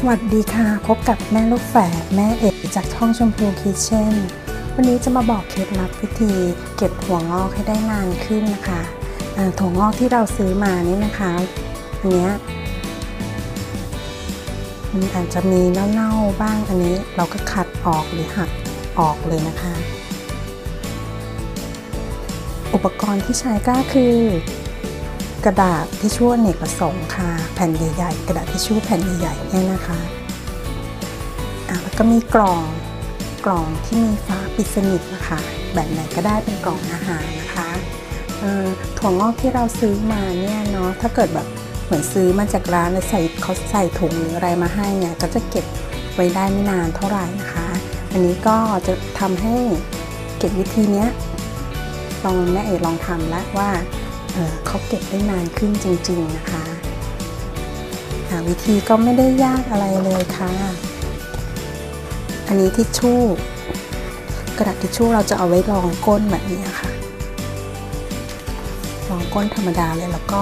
วัสดีค่ะพบกับแม่ลูกแฝดแม่เอกจากช่องชมพูคิทเช่นวันนี้จะมาบอกเคล็ดลับวิธีเก็บถั่วงอกให้ได้นานขึ้นนะคะถั่วงอกที่เราซื้อมานี่นะคะอันนี้มันอาจจะมีเน่าๆบ้างอันนี้เราก็คัดออกหรือหักออกเลยนะคะอุปกรณ์ที่ใช้ก็คือกระดาษทิชชู่อเนกประสงค์ค่ะแผ่นใหญ่ๆกระดาษทิชชู่แผ่นใหญ่ๆเนี่ยนะคะแล้วก็มีกล่องที่มีฝาปิดสนิทนะคะแบบไหนก็ได้เป็นกล่องอาหารนะคะถั่วงอกที่เราซื้อมาเนี่ยเนาะถ้าเกิดแบบเหมือนซื้อมาจากร้านแล้วเขาใส่ถุงหรืออะไรมาให้เนี่ยก็จะเก็บไว้ได้ไม่นานเท่าไหร่นะคะอันนี้ก็จะทำให้เก็บวิธีนี้แม่เอ๋ลองทำแล้วว่าเขาเก็บได้นานขึ้นจริงๆนะคะวิธีก็ไม่ได้ยากอะไรเลยค่ะอันนี้ทิชชู่กระดาษทิชชู่เราจะเอาไว้รองก้นแบบนี้ค่ะรองก้นธรรมดาเลยแล้วก็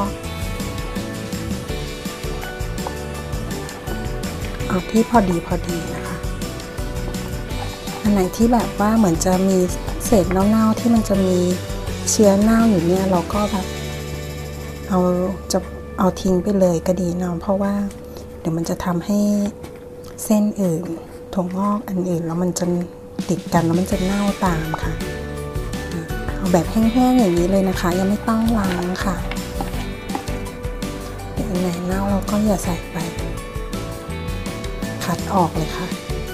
เอาที่พอดีนะคะอันไหนที่แบบว่าเหมือนจะมีเศษเน่าๆที่มันจะมีเชื้อเน่าอยู่เนี่ยเราก็แบบเอาทิ้งไปเลยก็ดีเนาะเพราะว่าเดี๋ยวมันจะทำให้เส้นอื่นถั่วงอกอันอื่นแล้วมันจะติดกันแล้วมันจะเน่าตามค่ะเอาแบบแห้งๆอย่างนี้เลยนะคะยังไม่ต้องล้างค่ะเดี๋ยวอันไหนเน่าเราก็อย่าใส่ไปคัดออกเลยค่ะ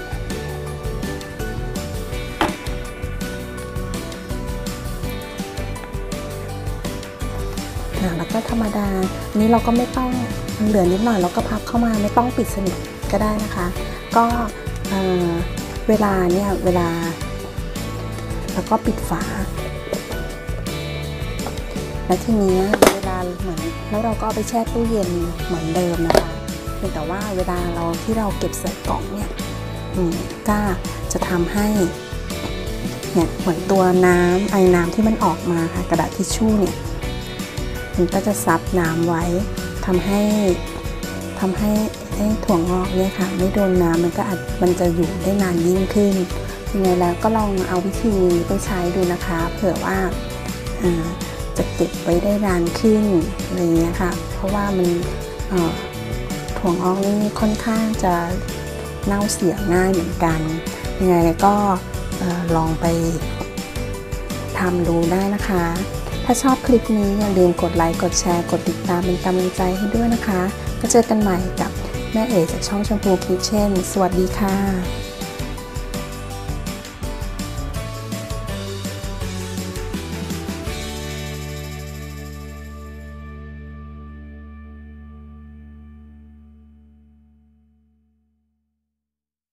แล้วก็ธรรมดานี้เราก็ไม่ต้องเหลือนิดหน่อยเราก็พับเข้ามาไม่ต้องปิดสนิทก็ได้นะคะก็เวลาแล้วก็ปิดฝาแล้วทีนี้เวลาเหมือนแล้วเราก็เอาไปแช่ตู้เย็นเหมือนเดิมนะคะแต่ว่าเวลาที่เราเก็บใส่กล่องเนี่ยก็จะทำให้เนี่ยเหมือนตัวไอน้ำที่มันออกมาค่ะกระดาษทิชชู่เนี่ยมันก็จะซับน้ำไว้ทำให้ถั่วงอกเนี่ยค่ะไม่โดนน้ำมันจะอยู่ได้นานยิ่งขึ้นยังไงแล้วก็ลองเอาวิธีนี้ไปใช้ดูนะคะเผื่อว่าจะเก็บไว้ได้นานขึ้นอะไรเงี้ยค่ะเพราะว่ามันถั่วงอกนี่ค่อนข้างจะเน่าเสียง่ายเหมือนกันยังไงก็ลองไปทำดูได้นะคะถ้าชอบคลิปนี้อย่าลืมกดไลค์กดแชร์กดติดตามเป็นกำลังใจให้ด้วยนะคะก็เจอกันใหม่กับแม่เอ๋จากช่องชมพูคิทเช่นสวัสดีค่ะ